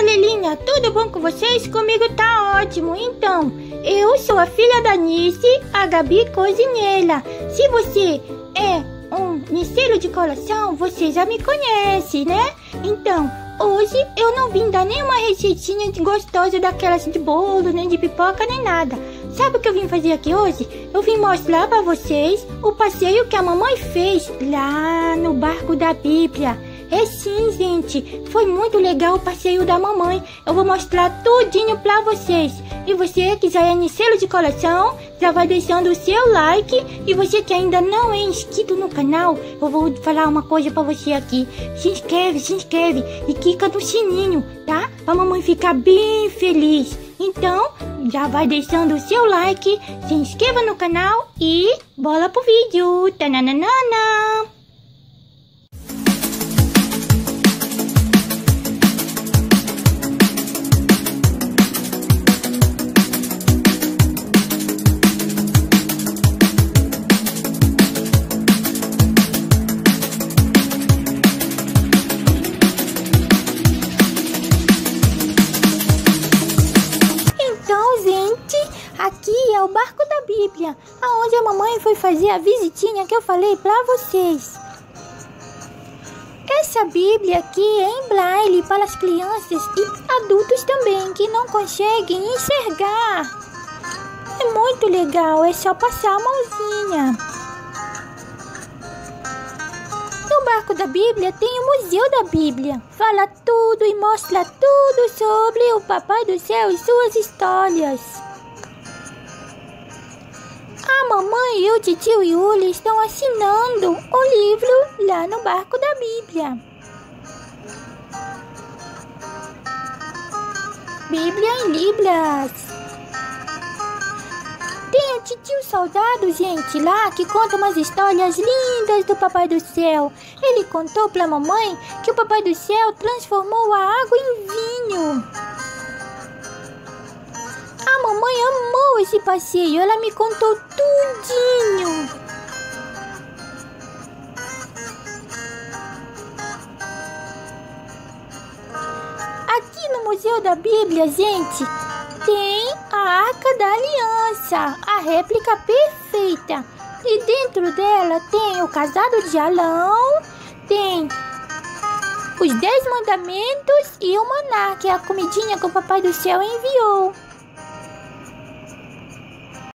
galerinha, tudo bom com vocês? Comigo tá ótimo. Então, eu sou a filha da Nice, a Gabi Cozinheira. Se você é um niceiro de coração, você já me conhece, né? Então, hoje eu não vim dar nenhuma receitinha gostosa daquelas de bolo, nem de pipoca, nem nada. Sabe o que eu vim fazer aqui hoje? Eu vim mostrar pra vocês o passeio que a mamãe fez lá no barco da Bíblia. É sim, gente, foi muito legal o passeio da mamãe. Eu vou mostrar tudinho pra vocês. E você que já é niceiro de coração, já vai deixando o seu like. E você que ainda não é inscrito no canal, eu vou falar uma coisa pra você aqui. Se inscreve e clica no sininho, tá? Pra mamãe ficar bem feliz. Então, já vai deixando o seu like, se inscreva no canal e bola pro vídeo. Tananana! Aqui é o barco da Bíblia, aonde a mamãe foi fazer a visitinha que eu falei pra vocês. Essa Bíblia aqui é em braille para as crianças e adultos também que não conseguem enxergar. É muito legal, é só passar a mãozinha. No barco da Bíblia tem o Museu da Bíblia. Fala tudo e mostra tudo sobre o Papai do Céu e suas histórias. A mamãe e o tio Yuli estão assinando o livro lá no barco da Bíblia. Bíblia em Libras. Tem o tio Soldado, gente, lá que conta umas histórias lindas do Papai do Céu. Ele contou pra mamãe que o Papai do Céu transformou a água em vinho. A mamãe amou esse passeio, ela me contou tudinho. Aqui no Museu da Bíblia, gente, tem a Arca da Aliança, a réplica perfeita. E dentro dela tem o Cajado de Arão, tem os 10 mandamentos e o maná, que é a comidinha que o Papai do Céu enviou.